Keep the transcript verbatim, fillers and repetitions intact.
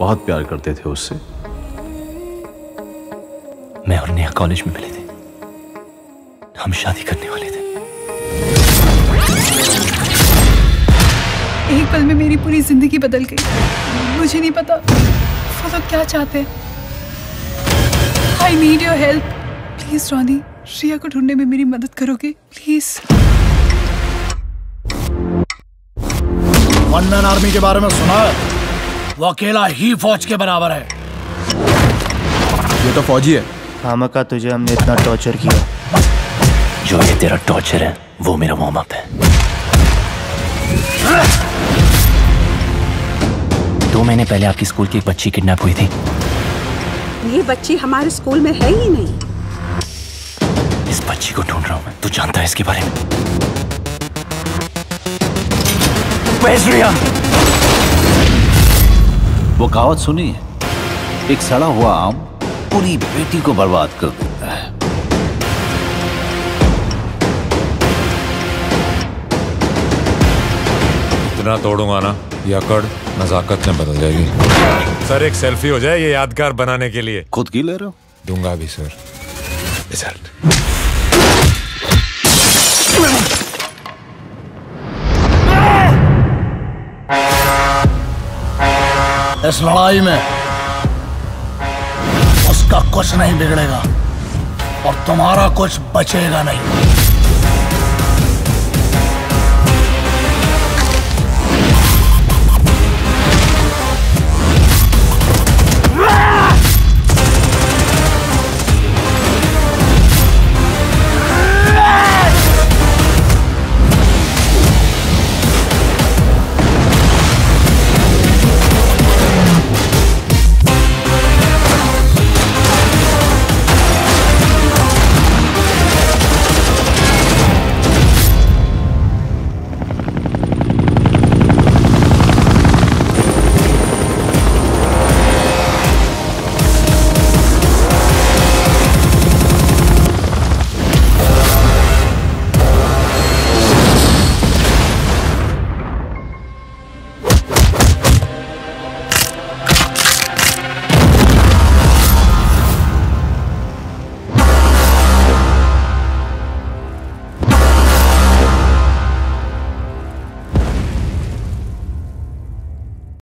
बहुत प्यार करते थे उससे। मैं और नेहा कॉलेज में मिले थे, हम शादी करने वाले थे। एक पल में मेरी पूरी जिंदगी बदल गई। मुझे नहीं पता वो लोग क्या चाहते हैं। I need your help. Please Rony, Shreya को ढूंढने में मेरी मदद करोगे प्लीज? वन मैन आर्मी के बारे में सुना है? वो अकेला ही फौज के बराबर है। ये तो फौजी है। खामखा तुझे हमने इतना टॉर्चर किया। जो ये तेरा टॉर्चर है वो मेरा वार्म अप है। दो महीने पहले आपकी स्कूल की एक बच्ची किडनैप हुई थी। ये बच्ची हमारे स्कूल में है ही नहीं। इस बच्ची को ढूंढ रहा हूं मैं। तू जानता है इसके बारे में? Where's Riya? वो कहावत सुनी है, एक सड़ा हुआ आम पूरी बेटी को बर्बाद कर देता है। इतना तोड़ूंगा ना ये अकड़ नजाकत में बदल जाएगी। सर एक सेल्फी हो जाए ये यादगार बनाने के लिए। खुद की ले रहे हो? दूंगा भी सर। रिजल्ट इस लड़ाई में उसका कुछ नहीं बिगड़ेगा और तुम्हारा कुछ बचेगा नहीं।